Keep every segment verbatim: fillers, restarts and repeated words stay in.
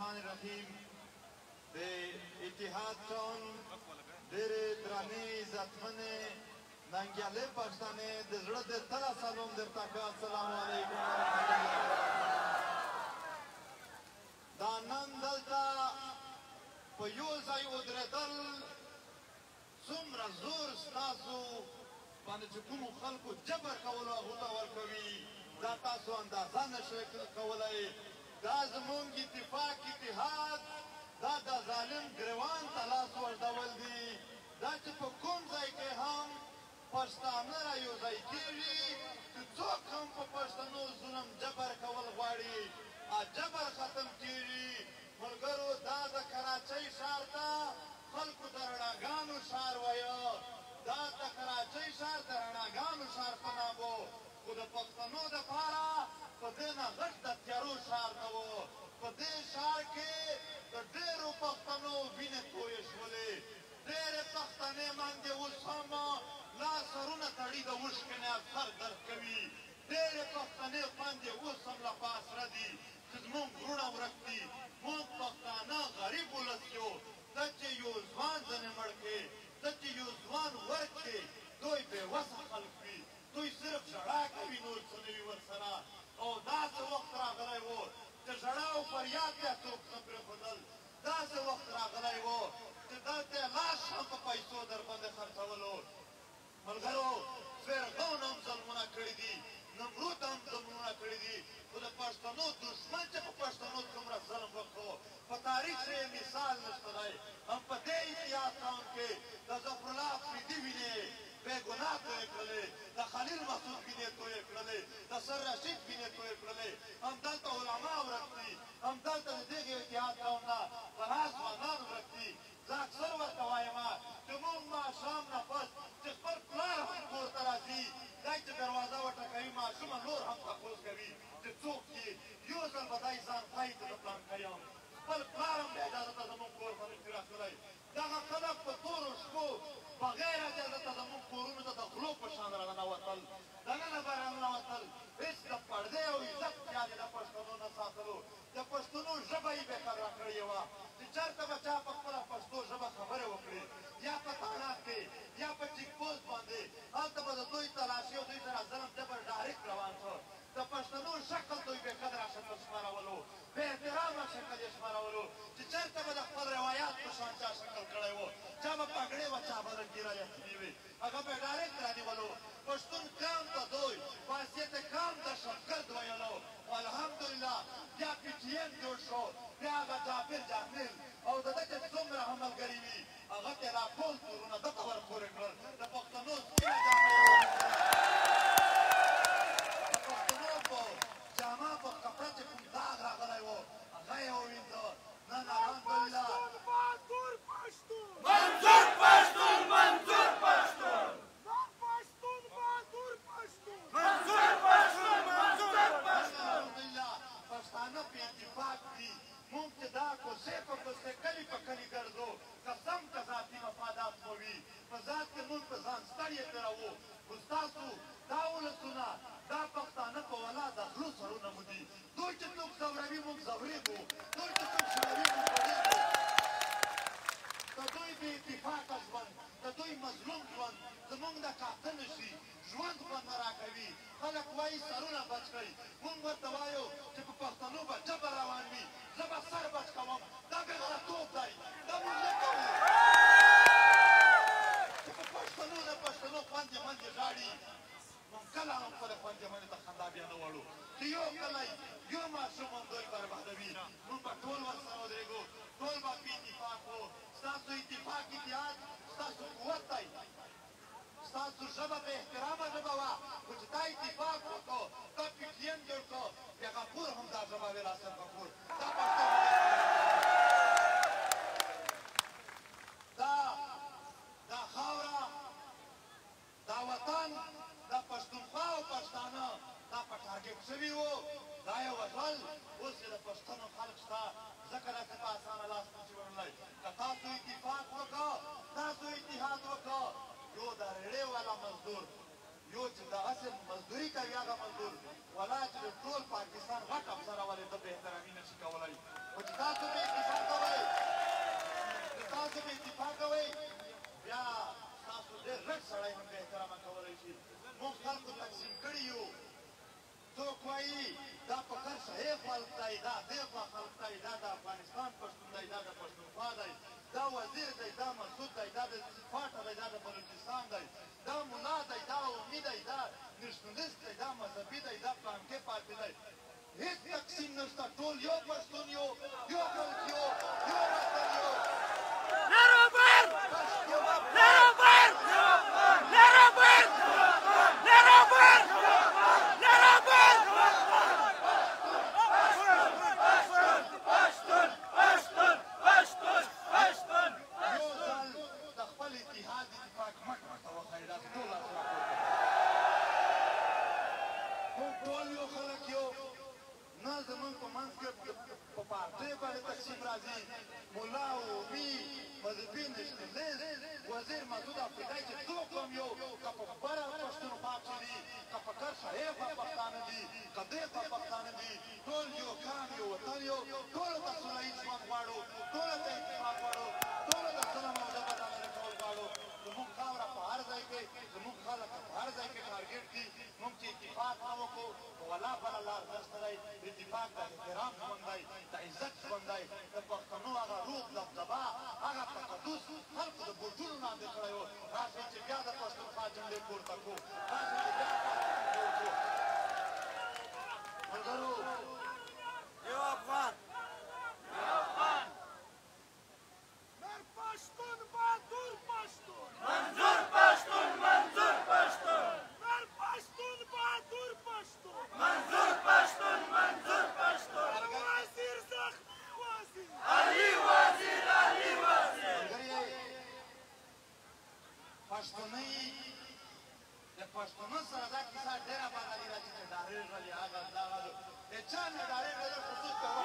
الرحمن الرحیم د اتحاد ټاون ډېرې درنې عزتمنې ننګیالۍ پښتنې د زړه د تله سلام درته کوه. السلام علیکم ورحمة الله. دا نن دلته په یو ځای ودرېدل څومره زور ستاسو باندې چې کومو خلکو جبر کولو هغو ته ورکوي، دا تاسو اندازه نشئ کولی. دا زمونږ اتفاق اتحاد دا د ظالم ګریوان ته لاس ورډول دي. دا چې په کوم ځای کې هم پښتانه را یو ځای کېږي چې څوک هم په پښتنو ظلم جبر کول غواړي، جبر ختم کېږي. ملګرو دا د کراچۍ ښار ته خلکو د رڼاګانو ښار وایه، دا د کراچۍ ښار د رڼاګانو ښار په نام و، خو د پښتنو دپاره په دې نه غټ د تیارو ښار نه و. په دې ښار کې د ډېرو پښتنو وینې تویې شولې، ډېرې پښتنې باندې اوس هم لا سرونه تړي د اوښکې نه سر درد کوي، ډېرې پښتنې باندې اوس هم له پاسره دي چې زموږ وروڼه ورک دي. موږ پښتانه غریب ولس یو، ته چې یو ځوان ځنې مړ کړې، ته چې یو ځوان ورکړې، دوی بېوسه خلک وي، دوی صرف ژړا کوي، نور څه نه وي ورسره. او داسې وخت راغلی و چې ژړا او فریاد بیا څوک نه پرېښودل. داسې وخت راغلی و چې دلته یې لاس هم په پیسو در باندې خرڅولو. ملګرو فرعون هم ظلمونه کړي دي، نمرود هم ظلمونه کړي دي، خو د پښتنو دښمن چې په پښتنو څومره ظلم وکړو په تاریخ کې یې مثال نشته دی. هم په دې اتحاد ټاون کې د ظفرالله افریدي وینې بې ګناه تویې کړلې، د خلیل مسعود وینې تویې کړلې، د سر رشید وینې تویې کړلې. همدلته علما ورک دي، همدلته د دغې اتحاد ټاون نه پناه ځوانان ورک دي. زه اکثر ورته وایم چې موږ ماښام نه پس چې خپل پلار هم کور ته راځي، دی چې دروازه وټکوي ماشومه نور هم تپوس کوي چې څوک یې. یو ځل به دی ځان ښایي چې زه پلانکی یم، خپل پلار هم بې اجازته زموږ کور ته نشي راتللی. دغه خلک په تورو شپو بغیر اجازته زموږ کورونو ته د غلو په شان راننوتل، دننه به راننوتل. هېڅ د پردې او عزت خیال یې د پښتنو نه ساتلو، د پښتنو ژبه یې بېقدره کړې وه چې چېرته به چا په خپله پښتو ژبه خبرې وکړي، یا په تاڼاک کې یا په چیک پوسټ باندې، هلته به د دوی تلاشي او دوی سره ظلم جبر ډایرکټ روان شو. د پښتنو شکل دوی بېقدره شکل شمارولو، بې احترامه شکل یې شمارولو، چې چېرته به د خپل روایات په شان چا شکل کړی و، چا به پګړې وه چا به رنګیره یخني وې، هغه به یې ډایرکټ رانیولو. پښتون قام ته دوی خاصیت قام دهشتګرد ویلو. الحمدلله بیا پي ټي ایم جوړ شو، بیا هغه جابر جاهل او د ده چې څومره هم ملګري وي هغه ته یې را ټول کورونه ده ته ورپورې کړل. د پښتنو سپینه جامه یې د پښتنو په جامه په کپړه چې کوم داغ راغلی و هغه یې ووینځه. نن الحمدلله بهادر پښتون منظور پښتون منظور پښتون پښتون بهادر پښتون منظور پښتون منظور پښتون. الحمدلله پښتانه په اتفاق دي. موږ چې دا کوڅې په کوڅې کلي په کلي ګرځو، قسم که ذاتي مفادات مو وي، په ذات کې موږ په ځان ستړی تېروو. خو ستاسو دا ولسونه دا پښتانه په ولا د غلو سرونه مو دي. دوی چې څوک ځوروي موږ ځورېږو، دوی چې څوک شړوي موږ شړېږو. د دوی بې اتفاقه ژوند، د دوی مظلوم ژوند زموږ د کاته شي ژوند خوند نه راکوي. خلک وایي سرونه بچ کړئ، موږ ورته وایو چې په پښتنو به جبر روان وي، زه به سر بچ کوم. دا بېغرتوب دی، دا موږ نه کوو چې په پښتنو د پښتنو خویندې مندې ژاړي. موږ کله هم خپلې خویندې مندې ته خندا بیا نه وړو چې یو کلی یو ماشوم هم دوی بربادوي. موږ به ټول ورسره ودرېږو، ټول به په اتفاق وو. ستاسو اتفاق اتحاد ستاسو قوت دی، ستاسو ژبه بې احترامه ژبه وه، خو چې دا اتفاق وکړو دا پي ټي ایم جوړ کړو بیا غفور هم دا ژبه ویل حاصل کړو. باندې تقسیم راځي ملا او می مذهبي نشنلیست وزیر مسعود افریقایي چې څوک هم یو که په بره پښتونخوا کښې دي که په کر شاهیخه پښتانه دي که دیخه پښتانه دي ټول یو کام یو وطن یو ټولو ته سوله ییز ژوند غواړو ټولو ته اتفاق غواړو ټولو ته ظلم او زبردست کول غواړو زموږ خاوره په هر ځای کې زموږ خلک په هر ځای کې ټارګېټ دي موږ چې اتفاق نه وکړو نو والله بله لار نشته دی اتفاق د احترام ژوند دی د عزت ژوند دی د پښتنو هغه روح دبدبه هغه تقدس خلکو د بوټونو لاندې کړی و راشئ چې بیا د پښتونخوا جنډې پورته کړو راشئ چې بیا پښتونخوا ملګرو یو افغان یو افغان مر پښتون بهادور پښتون منظور پښتون منظور پښتون مر پښتون بهادور پښتون منظور پښتون منظور پښتون وزیر زخمی وزیر علي وزیر علي وزیر پښتونۍ د پښتنو سره دا کیسه ډېره بدلې ده چې ډارېږلې هغه دغه د چا نه ډارېږلې خصوص کوه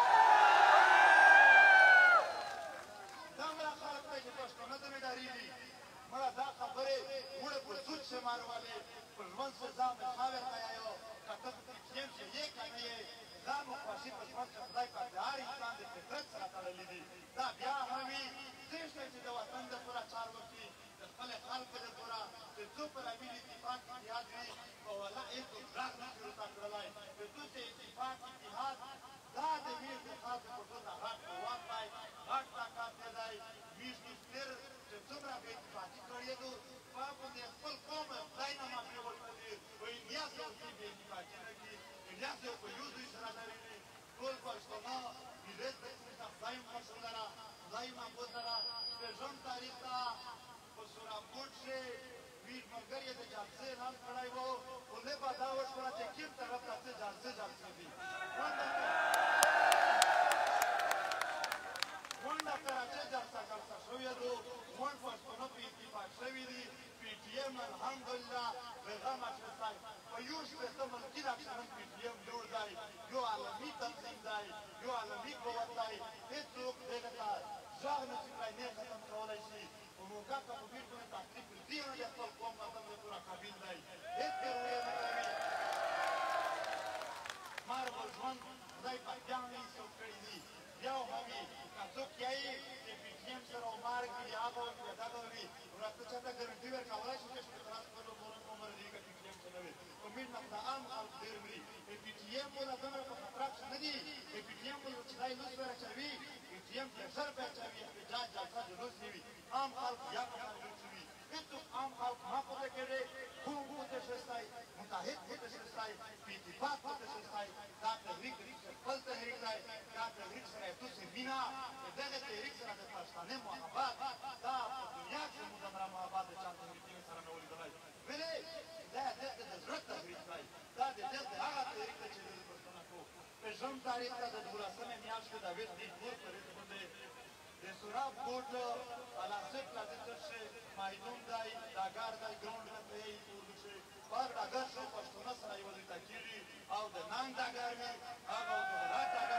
دومره خلک دی چې پښتانه ته مې ډارېږي مړه دا خبرې وړه په سود شمارولې په ژوند سے ځان مې خاورې ته یایو که ته په پېټیم چې یې که نه یې ځان مو خوښي په ژوند کې خدای پاک د هر انسان د فطرت سره تړلي دي دا بیا هم وي پرېږدئ چې د وطن د پوره چار وکړي د خپلې خلکو د پوره چې څو پر امین اتفاق اتحاد وي او والله هېڅوک غږ نه شي ورته کړلی چې څو چې اتفاق اتحاد دا د میر د خاص په ټوله غټ قوت دی غټ طاقت دی میر مستر چې څومره بې اتفاقي کړې دو په باندې خپل قوم خدای نه معافي ورکړي وایي نیاز یو چې بې اتفاقي نه کړي نیاز یو په یو دوی سره لري ټول پښتانه ملت د خدای مخ لره خدای محبوب لره شپږم تاریخ ته په سورابکوټ کښې میر ملګري د جلسې اعلان کړی و خو نه به دا وشوله چې کوم طرف ته څه جلسې جلسې دي غونډه کراچۍ جلسه جلسه شوې ده غونډ پښتانه په اتفاق شوي دي پي ټي ایم الحمدلله پیغام اخیستی په یو شپېته ملکي اکثرا پي ټي ایم جوړ دی یو عالمي تنظیم دی یو عالمي قوت دی هېڅوک دغه ته غږ نه شي کړی نه ختم کولی شي په موقع که په بېلکل تقریب پرېږدي نه د خپل قوم وطن د پوره قابل دی هېڅ ګروۍ نه کوي مار به ژوند خدای پاک بیا هم هېڅوک کړي دي بیا هم وي که څوک یایي چې پي ټي ایم سره عمر کړي هغه وي یا دغه وي نو راته چاته ګارنټي ورکولی شي چې شپېته خپل عمر دی که پي ټي ایم څه نه وي امید نه د عام خلک ډېر مري پي ټي ایم والا دومره په خطره کښې نه دي پي ټي ایم والا چې دی لوس به اچوي پي ټي ایم کې ژر به اچوي احتجاج جلسه جلوس نه وي عام خلک یا به خلک وي هېڅوک عام خلک ما پوهه کړې کوم وتشستی متحد وتشستی په اتفاق وتشستی دا تحریک خپل تحریک دی دا تحریک سره یې دوسې مینه د دغه تحریک سره د پښتانه محبت دا په دنیا کښې زموږ دومره محبت د چا تحریکونو سره نه و لیدلی ولې دا دلته د زړه تحریک دی دا د دلته هغه تحریک دی چې د پښتانه کو پنځم تاریخ ته د دولسمې میاشتې د اویس دین کور پرېږ باندې د سورابکوټ پلاسټیک پلاسټر شي مایدون دی ډاګر دی ګراونډ نه پرې اردو شي پر ډاګر شو پښتانه سره یو ځای ته کېږي او د ننګ ډاګر وي هغه د هرات